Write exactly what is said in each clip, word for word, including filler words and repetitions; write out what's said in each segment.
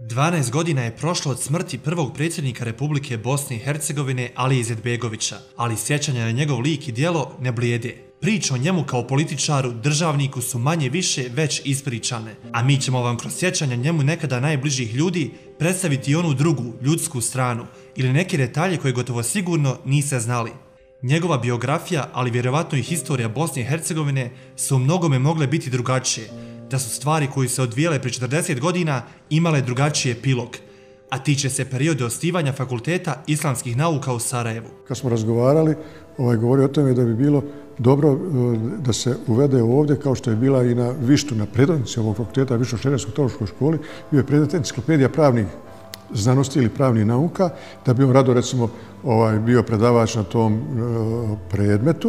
dvanaest godina je prošlo od smrti prvog predsjednika Republike Bosne i Hercegovine Alije Izetbegovića, ali sjećanja na njegov lik i djelo ne blijede. Priče o njemu kao političaru, državniku su manje više već ispričane, a mi ćemo vam kroz sjećanja njemu nekada najbližih ljudi predstaviti i onu drugu, ljudsku stranu, ili neke detalje koje gotovo sigurno niste znali. Njegova biografija, ali vjerovatno i historija Bosne i Hercegovine su u mnogome mogle biti drugačije, da su stvari koje se odvijele prije četrdeset godina imale drugačiji epilog, a tiče se periode osnivanja Fakulteta islamskih nauka u Sarajevu. Kad smo razgovarali, ovaj, govorio o tome da bi bilo dobro da se uvede ovdje, kao što je bila i na Vištu, na predavnici ovog fakulteta, Viško-Šerenskoj teološkoj školi, bio je predmet enciklopedija pravnih znanosti ili pravnih nauka, da bi on rado, recimo, ovaj, bio predavač na tom uh, predmetu.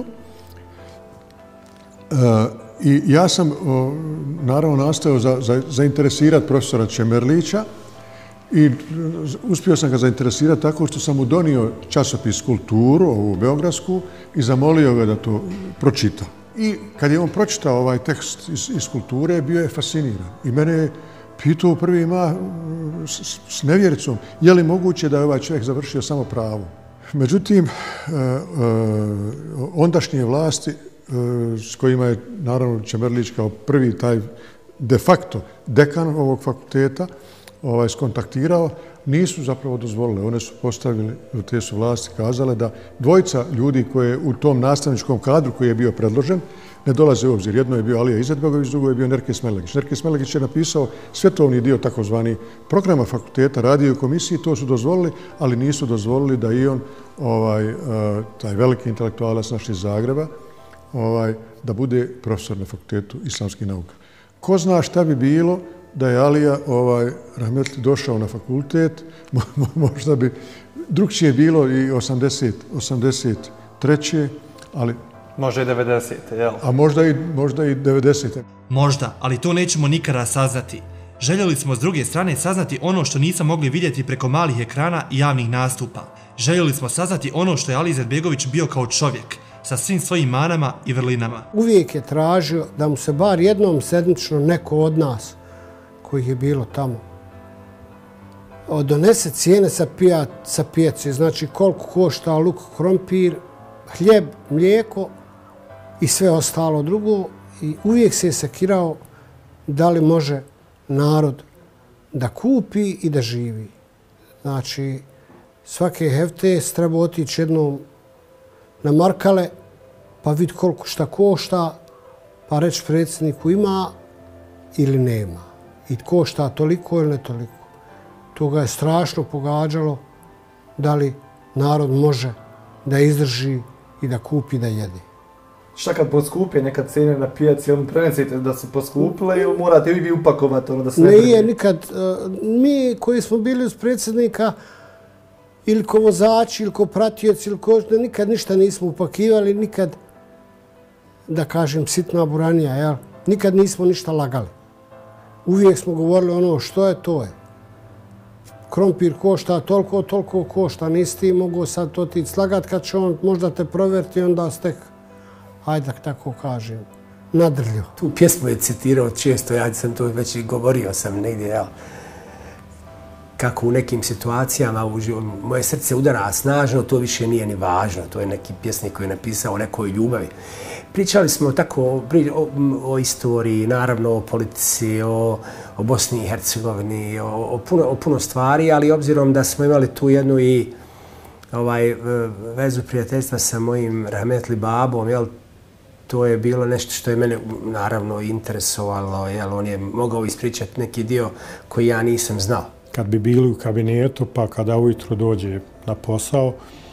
Uh, I ja sam, uh, naravno, nastojao za, za, zainteresirati profesora Čemerlića i uspio sam ga zainteresirati tako što sam mu donio časopis Kulturu, ovu beogradsku, i zamolio ga da to pročita. I kad je on pročitao ovaj tekst iz, iz Kulture, bio je fasciniran. I mene je pitao u prvi mah s, s nevjericom, je li moguće da je ovaj čovjek završio samo pravo. Međutim, uh, uh, ondašnje vlasti s kojima je, naravno, Čemerlić kao prvi taj de facto dekan ovog fakulteta ovaj, skontaktirao, nisu zapravo dozvolile. One su postavili, te su vlasti kazale da dvojica ljudi koje u tom nastavničkom kadru koji je bio predložen ne dolaze u obzir. Jedno je bio Alija Izetbegović, drugo je bio Nerke Smelegić. Nerke Smelegić je napisao svetovni dio takozvani programa fakulteta, radio u komisiji, to su dozvolili, ali nisu dozvolili da i on, ovaj, taj veliki intelektualac naš iz Zagreba, Ovaj, da bude profesor na Fakultetu islamskih nauka. Ko zna šta bi bilo da je Alija ovaj, rahmetli došao na fakultet, možda bi drugčije bilo i osamdeset, osamdeset treće ali... Može i devedesete, jel? A možda i, možda i devedesete Možda, ali to nećemo nikada saznati. Željeli smo s druge strane saznati ono što nisam mogli vidjeti preko malih ekrana i javnih nastupa. Željeli smo saznati ono što je Alija Izetbegović bio kao čovjek, sa svim svojim manama i vrlinama. Uvijek je tražio da mu se bar jednom sedmično neko od nas, koji je bilo tamo, donese cijene sa, pija, sa pijace, znači koliko košta luk, krompir, hljeb, mlijeko i sve ostalo drugo. I uvijek se je sekirao da li može narod da kupi i da živi. Znači, svake hefte treba otići jednom na Markale, pa vidi koliko šta košta, pa reći predsjedniku ima ili nema. I košta toliko ili ne toliko. To ga je strašno pogađalo da li narod može da izdrži i da kupi da jede. Šta kad poskupe neka cijene na pijaci, ili prenesite da su poskupile ili morate vi upakovati ono da se ne primi? Nije nikad. Mi koji smo bili uz predsjednika, ili ko vozači, ili ko pratioci, ili ko... Nikad ništa nismo upakivali, nikad, da kažem, sitna buranija, jel? Nikad nismo ništa lagali. Uvijek smo govorili ono što je, to je. Krompir košta toliko, toliko košta. Nisi ti mogao sad to ti slagat kad će on možda te provjeriti, onda ste, hajde tako kažem, nadrljio. Tu pjesmu je citirao često, ja sam to već i govorio sam negdje, jel? Kako u nekim situacijama moje srce udara snažno, to više nije ni važno. To je neki pjesnik koji je napisao o nekoj ljubavi. Pričali smo tako o, o, o istoriji, naravno o politici, o, o Bosni i Hercegovini, o, o, puno, o puno stvari, ali obzirom da smo imali tu jednu i ovaj, vezu prijateljstva sa mojim rahmetli babom, jel, to je bilo nešto što je mene naravno interesovalo, jel, on je mogao ispričati neki dio koji ja nisam znao. Kad bi bili u kabinetu, pa kada ujutro dođe na posao,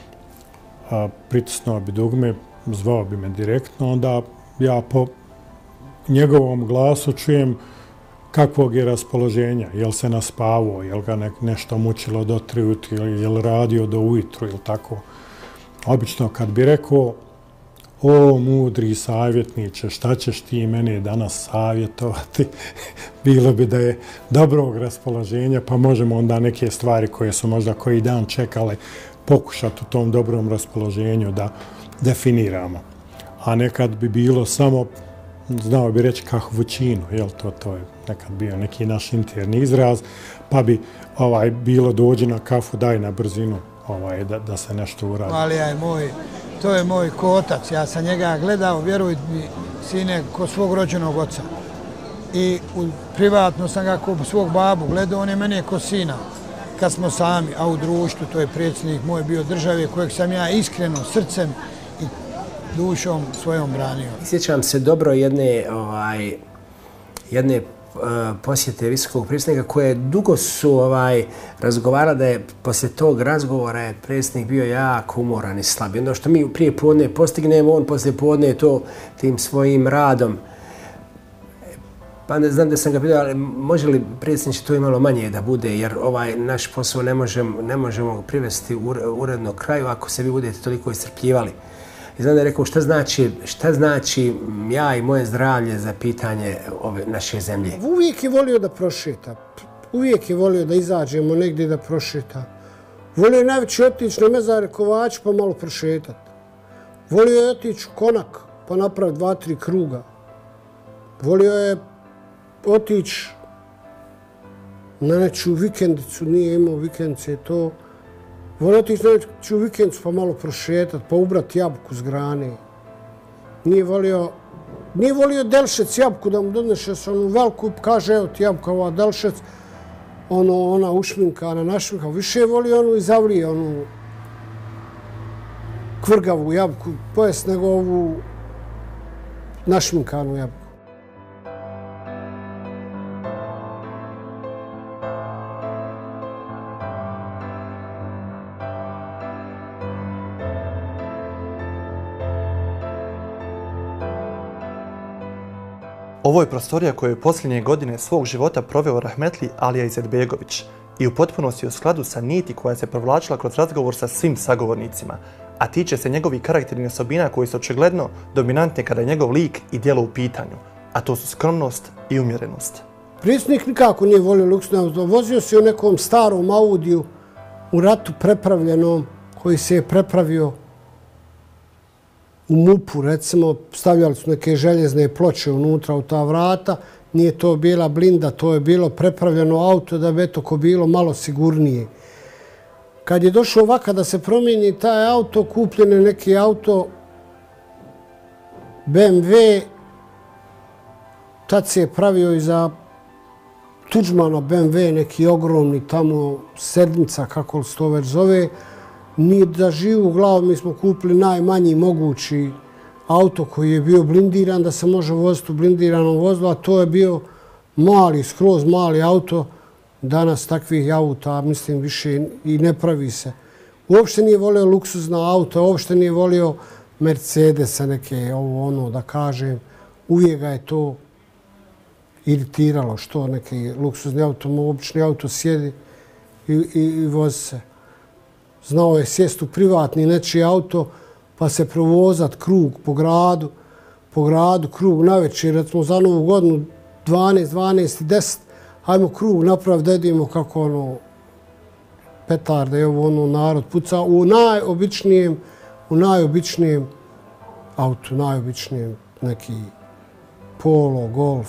a, pritisnuo bi dugme, zvao bi me direktno, onda ja po njegovom glasu čujem kakvog je raspoloženja, jel se naspavao, jel ga ne, nešto mučilo do tri ujutru, jel radio do ujutru ili tako. Obično kad bi rekao, o mudri savjetniče, šta ćeš ti mene danas savjetovati? Bilo bi da je dobrog raspoloženja, pa možemo onda neke stvari koje su možda koji dan čekale pokušati u tom dobrom raspoloženju da definiramo. A nekad bi bilo samo znao bi reći kahvućinu, jel to, to je nekad bio neki naš interni izraz, pa bi ovaj, bilo dođi na kafu, daj na brzinu ovaj, da, da se nešto uradi. Ali je moj, to je moj kotac, ja sam njega gledao, vjerujte mi, sine, ko svog rođenog oca. I u, privatno sam ga ko svog babu gledao, on je mene ko sina. Kad smo sami, a u društvu, to je predsjednik moj bio države, kojeg sam ja iskreno srcem i dušom svojom branio. Sjećam se dobro jedne, ovaj, jedne uh, posjete visokog predsjednika koje dugo su ovaj, razgovarali da je poslije tog razgovora je predsjednik bio jako umoran i slab. Ono što mi prije podne postignemo, on poslije podne to tim svojim radom. Pa ne znam da sam ga pitao, ali može li predsjedniče to imalo manje da bude, jer ovaj naš posao ne možemo, ne možemo privesti uredno kraju ako se vi budete toliko iscrpljivali. I znam da je rekao šta znači, šta znači ja i moje zdravlje za pitanje ove naše zemlje. Uvijek je volio da prošeta. Uvijek je volio da izađemo negdje da prošeta. Volio je najveći otići na mezare Kovač pa malo prošetati. Volio je otići u Konak pa napraviti dva, tri kruga. Volio je otići na nečiju vikendicu, nije imao vikendice, to. Volio otići na nečiju vikendicu pa malo prošetati, pa ubrati jabuku s grane. Nije volio, nije volio delšec jabuku da mu donese s onu veliku, kaže evo ti jabuka, ova delšec, ono, ona ušminkana, našminkana. Više je volio onu iz Avlije, onu kvrgavu jabuku, pojest nego ovu našminkanu jabuku. Ovo je prostorija koju je posljednje godine svog života proveo rahmetli Alija Izetbegović i u potpunosti u skladu sa niti koja se provlačila kroz razgovor sa svim sagovornicima, a tiče se njegovih karakternih osobina koji su očigledno dominantne kada je njegov lik i djelo u pitanju, a to su skromnost i umjerenost. Predsjednik nikako nije volio luksuzne auto. Vozio se u nekom starom Audiju u ratu prepravljenom koji se je prepravio u mupu, recimo, stavljali su neke željezne ploče unutra u ta vrata, nije to bila blinda, to je bilo prepravljeno auto da bi eto ko bilo malo sigurnije. Kad je došao ovaka da se promijeni taj auto, kupljen je neki auto B M W, tad se je pravio i za Tuđmana B M W, neki ogromni tamo sedmica, kako se to već zove. Nije da živu u glavu, mi smo kupili najmanji mogući auto koji je bio blindiran, da se može voziti u blindiranom vozilu, a to je bio mali, skroz mali auto. Danas takvih auta, mislim, više i ne pravi se. Uopšte nije volio luksuzna auta, uopšte nije volio Mercedesa neke, ovo ono da kažem. Uvijek ga je to iritiralo, što neki luksuzni auto, obični auto sjedi i, i, i vozi se. Znao je sjest u privatni nečiji auto pa se provozat krug po gradu, po gradu krug na večer, recimo za novu godinu dvanaest, dvanaest i deset, hajmo krug napraviti da idemo kako ono petarde i ovo ono narod puca u najobičnijem, u najobičnijem autu, najobičnijem neki Polo, Golf,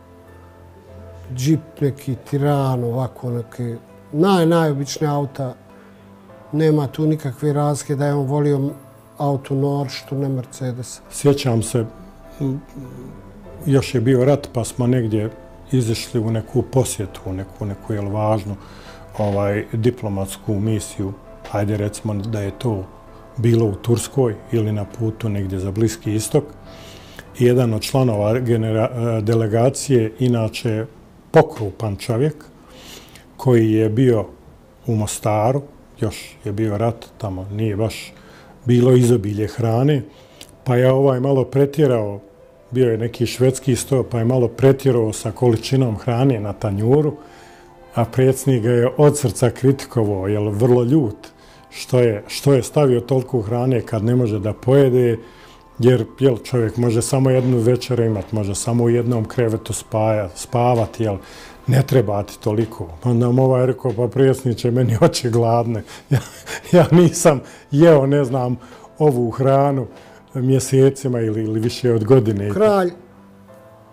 džip neki, Tirano, ovako neki naj, najobičnije auta. Nema tu nikakve razlike da je on volio auto Norštu, ne Mercedes. Sjećam se, još je bio rat pa smo negdje izišli u neku posjetu, u neku, neku jel, važnu ovaj, diplomatsku misiju. Hajde recimo da je to bilo u Turskoj ili na putu negdje za Bliski istok. I jedan od članova genera, delegacije, inače pokrupan čovjek, koji je bio u Mostaru, još je bio rat, tamo nije baš bilo izobilje hrane, pa je ovaj malo pretjerao, bio je neki švedski sto, pa je malo pretjerao sa količinom hrane na tanjuru, a predsjednik ga je od srca kritikovao, jer vrlo ljut, što je, što je stavio toliko hrane kad ne može da pojede, jer jel, čovjek može samo jednu večeru imati, može samo u jednom krevetu spaja, spavati, jel, ne treba ti toliko. Onda mu ovaj rekao, pa predsjedniče, meni oči gladne. Ja, ja nisam jeo, ne znam, ovu hranu mjesecima ili, ili više od godine. Kralj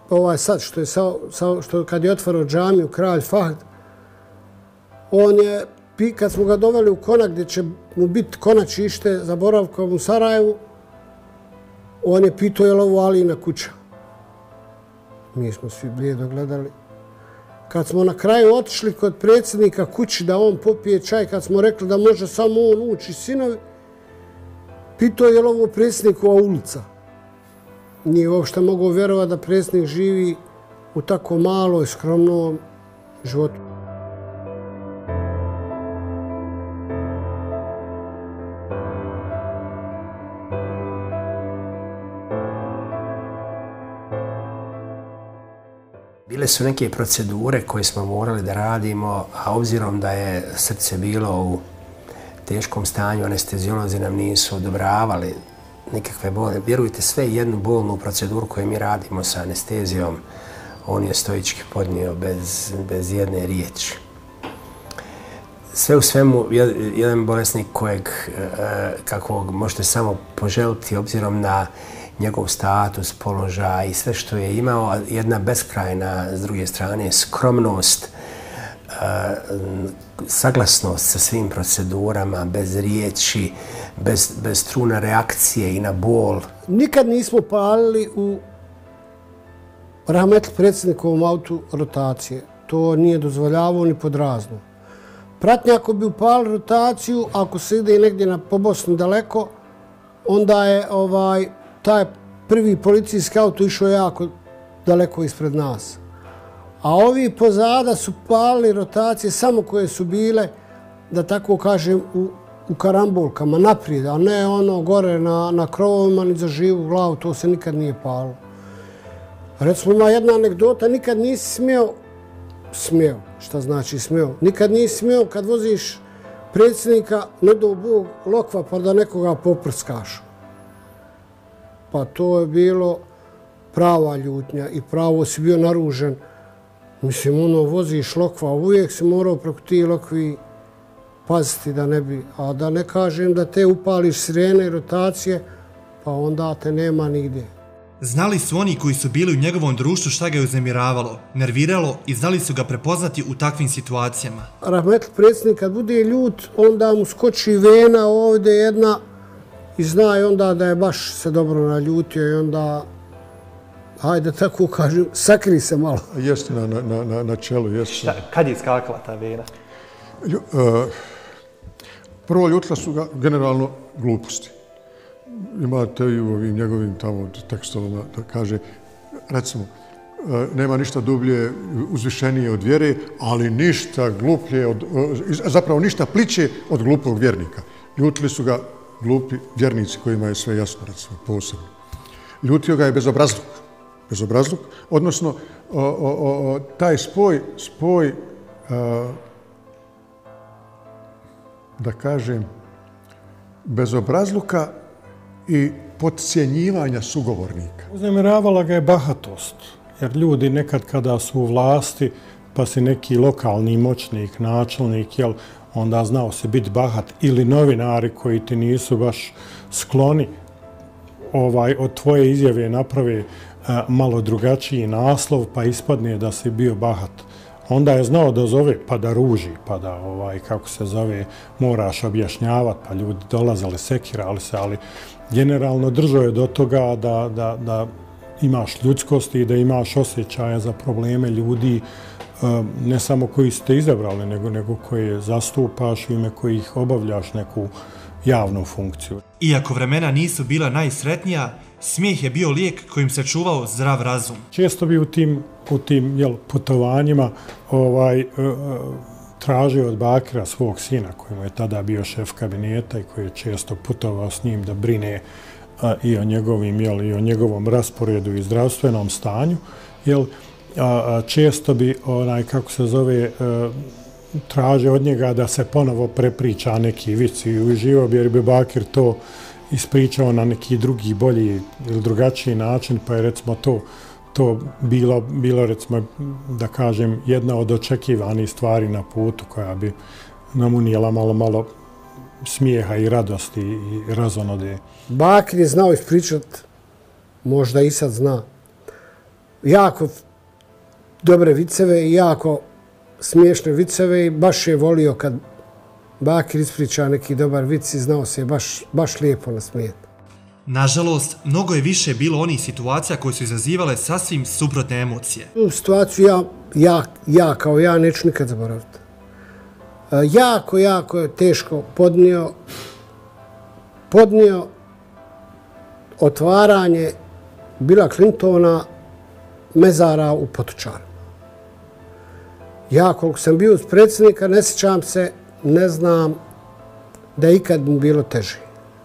ovaj sad, što je sa, sa, što kad je otvorao džamiju Kralj Fahd, on je, kad smo ga doveli u Konak gdje će mu biti konačište za boravkom u Sarajevu, on je pitao je li ovo Alina kuća. Mi smo svi blijedo gledali. Kad smo na kraju otišli kod predsjednika kući da on popije čaj, kad smo rekli da može samo on ući sinovi, pitao je li ovo predsjednikova ulica. Nije uopšte mogao vjerovati da predsjednik živi u tako maloj, skromnom životu. Bile su neke procedure koje smo morali da radimo, a obzirom da je srce bilo u teškom stanju, anestezijolozi nam nisu odobravali nikakve bole. Vjerujte, sve jednu bolnu proceduru koju mi radimo sa anestezijom, on je stoički podnio bez, bez jedne riječi. Sve u svemu, jedan bolesnik kojeg, kakvog možete samo poželiti obzirom na njegov status, položaj i sve što je imao, jedna beskrajna, s druge strane, skromnost, saglasnost sa svim procedurama, bez riječi, bez, bez truna reakcije i na bol. Nikad nismo palili u rahmetli predsjednikovom autu rotacije. To nije dozvoljavao ni pod razno. Pratnje ako bi upali rotaciju, ako se ide negdje na pobosnu daleko, onda je ovaj, taj prvi policijski auto išao jako daleko ispred nas. A ovi pozada su palili rotacije samo koje su bile, da tako kažem, u, u karambolkama, naprijed, a ne ono gore na, na krovovima ni za živu glavu, to se nikad nije palilo. Recimo, ima jedna anegdota, nikad nisi smio, smio, šta znači smio, nikad nisi smio kad voziš predsjednika, ne do Bog, lokva pa da nekoga poprskaš. Pa to je bilo prava ljutnja i pravo si bio naružen. Mislim, ono, voziš lokva, uvijek si morao preko ti lokvi paziti da ne bi, a da ne kažem da te upališ sirene i rotacije, pa onda te nema nigdje. Znali su oni koji su bili u njegovom društvu šta ga je uznemiravalo, nerviralo i znali su ga prepoznati u takvim situacijama. Rahmetli predsjednik kad bude ljut, onda mu skoči vena ovdje jedna i zna i onda da je baš se dobro naljutio i onda, hajde tako kažem, sakri se malo. Jeste na, na, na, na čelu, jeste. Šta, kad je iskakala ta vena? Lju, uh, prvo ljutila su ga generalno gluposti. Imate i u ovim njegovim tamo tekstovima da kaže, recimo, nema ništa dublje, uzvišenije od vjere, ali ništa gluplje, od, zapravo ništa pliće od glupog vjernika. Ljutili su ga glupi vjernici kojima je sve jasno, recimo, posebno. Ljutio ga je bezobrazluk. Bezobrazluk, odnosno o, o, o, taj spoj, spoj a, da kažem, bezobrazluka i podcjenjivanja sugovornika. Uznemiravala ga je bahatost, jer ljudi nekad kada su u vlasti, pa si neki lokalni moćnik, načelnik, jel, onda znao se biti bahat, ili novinari koji ti nisu baš skloni ovaj, od tvoje izjave naprave a, malo drugačiji naslov, pa ispadne da si bio bahat. Onda je znao da zove, pa da ruži, pa da, ovaj, kako se zove, moraš objašnjavati, pa ljudi dolazili, sekirali se, ali generalno držao je do toga da, da, da imaš ljudskosti i da imaš osjećaja za probleme ljudi, ne samo koji ste izabrali, nego, nego koje zastupaš i ime kojih obavljaš neku javnu funkciju. Iako vremena nisu bila najsretnija, smijeh je bio lijek kojim se čuvao zdrav razum. Često bi u tim, u tim jel, putovanjima ovaj, tražio od Bakira svog sina, koji mu je tada bio šef kabineta i koji je često putovao s njim da brine a, i o njegovim, jel, i o njegovom rasporedu i zdravstvenom stanju. Jel, a, a, često bi, onaj, kako se zove, a, traže od njega da se ponovo prepriča neki vic i uživao bi, jer bi Bakir to ispričao na neki drugi, bolji ili drugačiji način, pa je recimo to, to bilo, bilo, recimo, da kažem, jedna od očekivanih stvari na putu koja bi nam unijela malo, malo smijeha i radosti i razonode. Bakir je znao ispričat, možda i sad zna, jako dobre viceve i jako smiješne viceve i baš je volio kad Bakir ispriča neki dobar vic i znao se baš, baš lijepo nasmijeti. Nažalost, mnogo je više bilo onih situacija koje su izazivale sasvim suprotne emocije. Tu situaciju ja, ja, ja kao ja neću nikad zaboraviti. Jako, jako je teško podnio, podnio otvaranje Billa Clintona mezara u Potočaru. Ja koliko sam bio uz predsjednika, ne sjećam se, ne znam da je ikad bilo teže.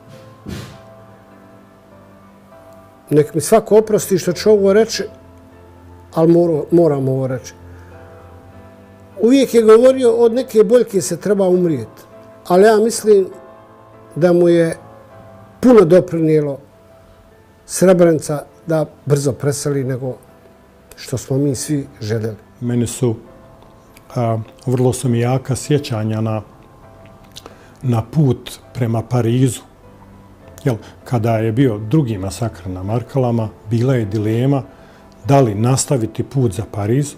Nek mi svako oprosti što ću ovo reći, ali moram ovo reći. Uvijek je govorio od neke boljke se treba umrijeti, ali ja mislim da mu je puno doprinijelo Srebrenica da brzo preseli nego što smo mi svi željeli. Meni su, a, vrlo su mi jaka sjećanja na, na put prema Parizu. Jel, kada je bio drugi masakr na Markalama, bila je dilema da li nastaviti put za Pariz,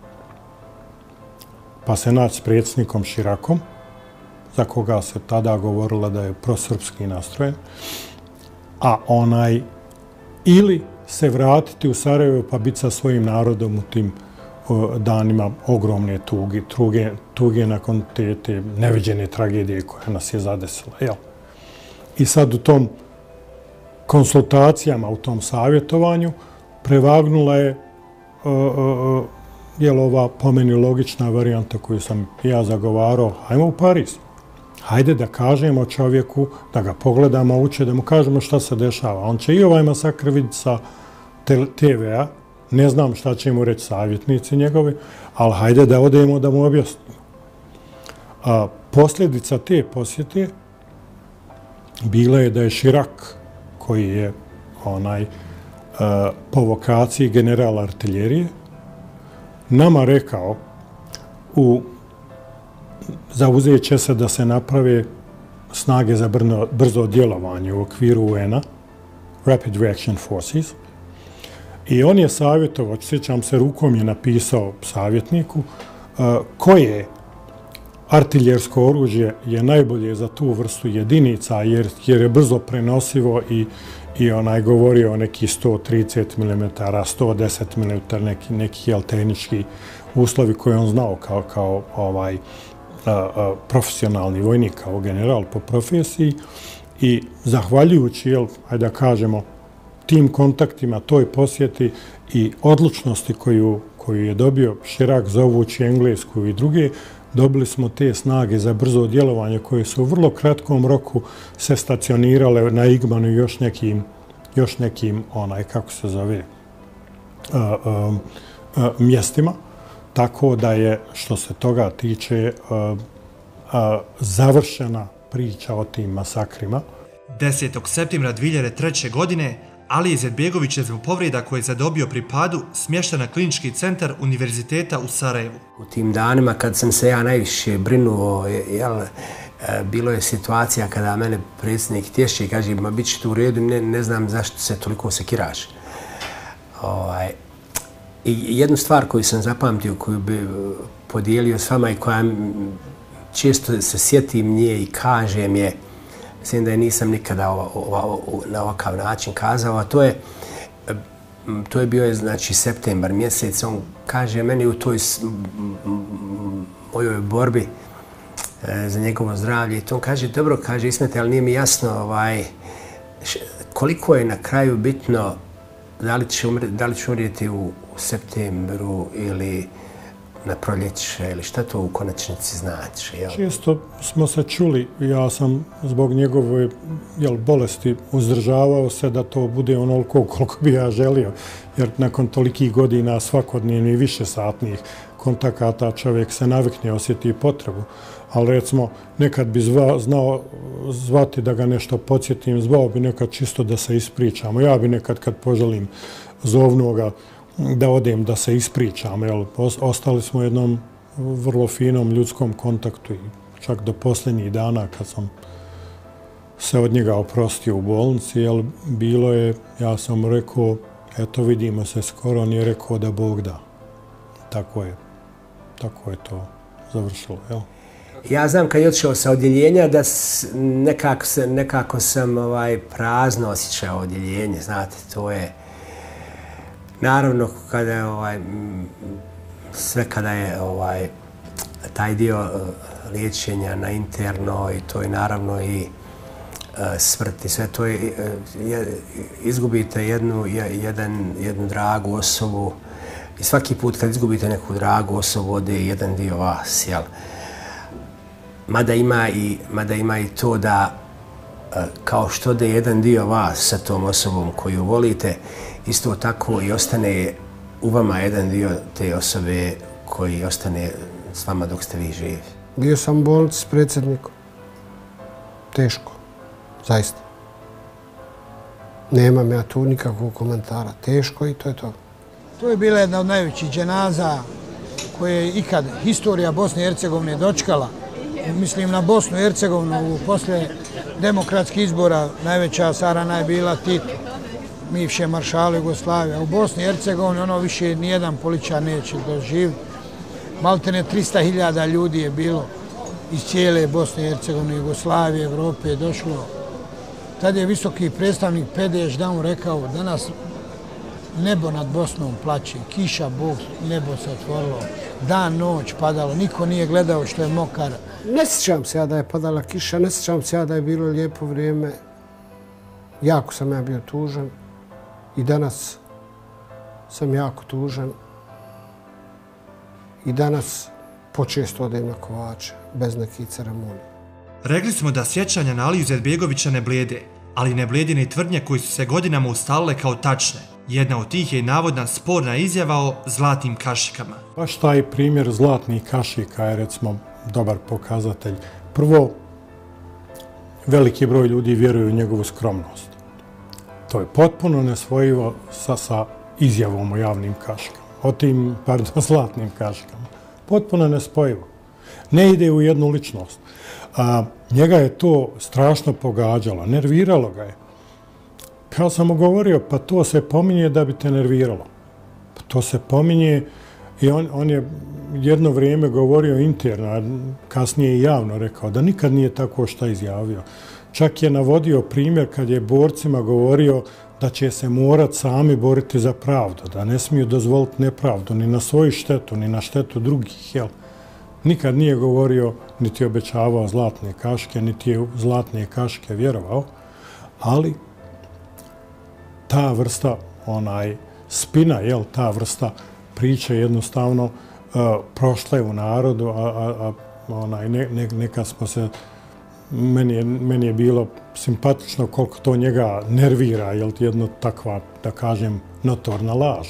pa se naći s predsjednikom Širakom, za koga se tada govorilo da je prosrpski nastrojen, a onaj, ili se vratiti u Sarajevo pa biti sa svojim narodom u tim o, danima ogromne tuge, tuge, tuge nakon te, te neviđene tragedije koja nas je zadesila. Jel? I sad u tom konsultacijama, u tom savjetovanju, prevagnula je o, o, jel, ova po meni logična varijanta koju sam ja zagovarao, hajmo u Pariz. Hajde da kažemo čovjeku, da ga pogledamo uče, da mu kažemo šta se dešava. On će i ovaj masakr vidjeti sa te ve a, ne znam šta će mu reći savjetnici njegovi, ali hajde da odemo da mu objasnimo. A posljedica te posjete bila je da je Širak, koji je onaj a, po vokaciji general artiljerije, nama rekao u zauzet će se da se naprave snage za brno, brzo djelovanje u okviru U N a, Rapid Reaction Forces. I on je savjetovao, sjećam se, rukom je napisao savjetniku uh, koje artiljersko oružje je najbolje za tu vrstu jedinica jer, jer je brzo prenosivo i, i onaj govorio o neki sto trideset milimetara, sto deset milimetara, neki, neki jel, tehnički uslovi koje on znao kao, kao ovaj, a, a, profesionalni vojnik, kao general po profesiji. I zahvaljujući, jel, ajde da kažemo, tim kontaktima, toj posjeti i odlučnosti koju, koju je dobio Širak zovući Englesku i druge, dobili smo te snage za brzo djelovanje koje su u vrlo kratkom roku se stacionirale na Igmanu i još nekim, još nekim onaj, kako se zove, a, a, a, mjestima. Tako da je, što se toga tiče, a, a, završena priča o tim masakrima. desetog septembra dvije hiljade treće. godine Alija Izetbegović je zbog povreda koje je zadobio pri padu smješten na klinički centar Univerziteta u Sarajevu. U tim danima kad sam se ja najviše brinuo, jel, bilo je situacija kada mene predsjednik tješi i kaže ma bit će tu u redu, ne, ne znam zašto se toliko sekiraš. Ovaj, i jednu stvar koju sam zapamtio, koju bi podijelio s vama i koja često se sjetim nje i kažem je, mislim da je nisam nikada ova, ova, na ovakav način kazao, a to je, to je bio je, znači, septembar mjesec. On kaže meni u toj mojoj borbi e, za njegovo zdravlje, i to on kaže, dobro, kaže, Ismete, ali nije mi jasno ovaj, š, koliko je na kraju bitno da li će umrijeti, da li će umrijeti u, u septembru ili na proljeće ili šta to u konačnici znači? Jel? Često smo se čuli, ja sam zbog njegove jel, bolesti uzdržavao se da to bude onoliko koliko bi ja želio, jer nakon tolikih godina svakodnevnih više satnih kontakata čovjek se navikne, osjeti potrebu. Ali recimo, nekad bi zva, znao zvati da ga nešto podsjetim, zvao bi nekad čisto da se ispričamo. Ja bi nekad kad poželim zovnoga da odem da se ispričam. Jel, ostali smo u jednom vrlo finom ljudskom kontaktu i čak do posljednjih dana kad sam se od njega oprostio u bolnici, jel, bilo je, ja sam rekao, Eto, vidimo se skoro, on je rekao da Bog da. Tako je. Tako je to završilo, jel? Ja znam kad je otišao sa odjeljenja da nekako, se, nekako sam ovaj, prazno osjećao odjeljenje, znate, to je... Naravno, kada je ovaj, sve kada je ovaj, taj dio liječenja na interno i to je naravno i uh, smrt i sve to je, je izgubite jednu, jedan, jednu dragu osobu i svaki put kad izgubite neku dragu osobu ode jedan dio vas, jel? Mada ima i, mada ima i to da uh, kao što ode jedan dio vas sa tom osobom koju volite, isto tako i ostane u vama jedan dio te osobe koji ostane s vama dok ste vi živi. Bio sam u bolnici s predsjednikom. Teško. Zaista. Nemam ja tu nikakvog komentara. Teško i to je to. To je bila jedna od najvećih dženaza koje je ikad historija Bosne i Hercegovine dočkala. Mislim na Bosnu i Hercegovinu posle demokratskih izbora najveća sarana je bila Tito, bivše maršala Jugoslavije. U Bosni i Hercegovini ono više nijedan političar neće doživjeti. Maltene trista hiljada ljudi je bilo iz cijele Bosne i Hercegovine, Jugoslavije, Evrope je došlo. Tad je visoki predstavnik Pedeš Daun rekao danas nebo nad Bosnom plaće, kiša Bog, nebo se otvorilo, dan, noć padalo, niko nije gledao što je mokar. Ne sjećam se ja da je padala kiša, ne sjećam se ja da je bilo lijepo vrijeme. Jako sam ja bio tužan i danas sam jako tužan. I danas počesto odem na kovače, bez nekih ceremonija. Rekli smo da sjećanja na Aliju Izetbegovića ne blijede, ali ne blijede ni tvrdnje koji su se godinama ustalile kao tačne. Jedna od tih je i navodna sporna izjava o zlatnim kašikama. Baš taj primjer zlatnih kašika je recimo dobar pokazatelj. Prvo, veliki broj ljudi vjeruje u njegovu skromnost. To je potpuno nesvojivo sa, sa izjavom o javnim kašikama. O tim, pardon, zlatnim kašikama. Potpuno nespojivo. Ne ide u jednu ličnost. A, njega je to strašno pogađalo, nerviralo ga je. Ja sam mu govorio, pa to se pominje da bi te nerviralo. Pa to se pominje i on, on je jedno vrijeme govorio interno, a kasnije i javno rekao da nikad nije tako šta izjavio. Čak je navodio primjer kad je borcima govorio da će se morat sami boriti za pravdu, da ne smiju dozvoliti nepravdu ni na svoju štetu, ni na štetu drugih, jel? Nikad nije govorio, niti obećavao zlatne kaške, niti je zlatne kaške vjerovao, ali ta vrsta onaj spina, jel, ta vrsta priče jednostavno uh, prošla je u narodu, a, a, a onaj, ne, ne, neka smo se, meni je, meni je bilo simpatično koliko to njega nervira, jel, jedno takva, da kažem, notorna laž.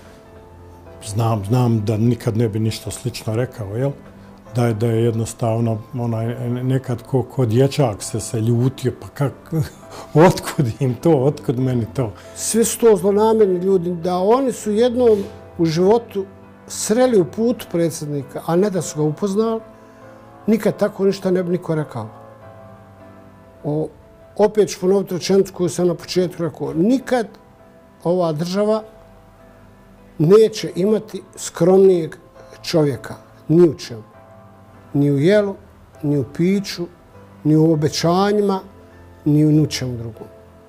Znam, znam da nikad ne bi ništa slično rekao, jel? Da je, da je jednostavno onaj, nekad ko, ko dječak se se ljutio, pa kako, otkud im to, otkud meni to? Svi su to zlonamjerni ljudi, da oni su jednom u životu sreli u putu predsjednika, a ne da su ga upoznali, nikad tako ništa ne bi niko rekao. O, opet ću ponoviti rečenicu koju sam na početku rekao, nikad ova država neće imati skromnijeg čovjeka, ni u čemu. Ni u jelu, ni u piću, ni u obećanjima, ni u ničemu drugom.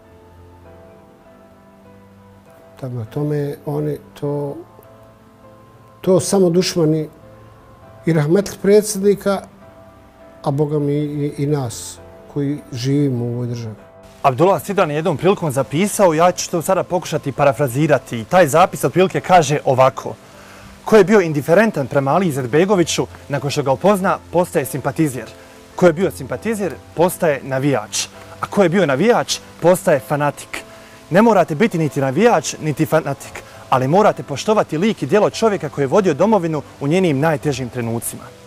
Tako da tome oni to, to samo dušmani i rahmetli predsjednika, a Boga mi i, i nas koji živimo u ovoj državi. Abdullah Sidran je jednom prilikom zapisao, ja ću to sada pokušati parafrazirati. Taj zapis otprilike kaže ovako. Ko je bio indiferentan prema Aliji Izetbegoviću, nakon što ga upozna, postaje simpatizer. Ko je bio simpatizer, postaje navijač. A ko je bio navijač, postaje fanatik. Ne morate biti niti navijač, niti fanatik, ali morate poštovati lik i djelo čovjeka koji je vodio domovinu u njenim najtežim trenucima.